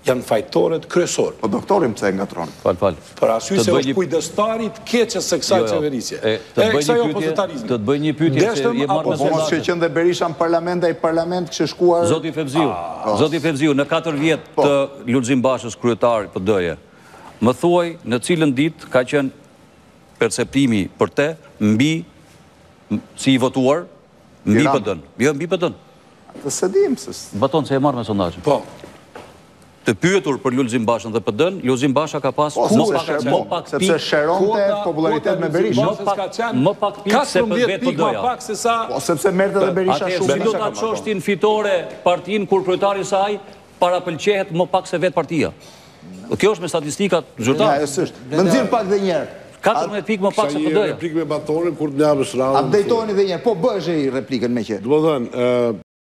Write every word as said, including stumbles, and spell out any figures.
janë fajtorët kryesor. Po doktorim pse ngatron? Fal, fal. Për arsye se është kujdestarit keqes së kësaj qeverisje. E kësaj opozicionizmi. Të të bëj një pyetje se je marrë me Po mos që qenë dhe Berisha në parlament, ai parlament kishte shkuar. Zoti Fevziu, Zoti Fevziu, në katër vjet të Lulzim Bashës kryetar P D-je, më thuaj në cilën ditë ka qenë perceptimi për te mbi si i votuar mbi P D-n. Jo, mbi P D-n. Të se dim se... Baton se e marrë me sondazhin. Po. Të pyetur për Lulzim Bashën dhe P D-n, Lulzim Basha ka pas më pak pikë, sepse sheronte popularitet me Berisha. Më pak pikë se për vetë P D-ja. Po sepse merrte dhe Berisha shumë. Si do ta çoshin fitore partinë kur kryetari i saj parapëlqehet më pak se vetë partia. Kjo është me statistikat zyrtare. Më nxjerr pak dhe një herë. katërmbëdhjetë pikë më pak se P D-ja. Replikë me Batonin kur të njavës radhën. A dejtoni dhe një herë, po bësh ai replikën me që. Do të thënë,